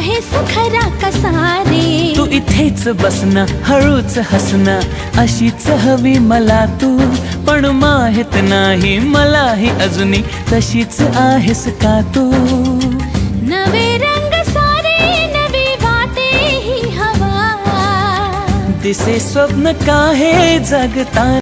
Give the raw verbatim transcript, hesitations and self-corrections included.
आहे खरा कसा रे. तू इथेच बसना, हळूच हसना, अशीच हवी मला तू. पण माहित नाही मलाही अजूनही तशीच आहेस का तू. नवे रंग सारे नवी वाटे ही हवा, दिसे स्वप्न का हे जगता.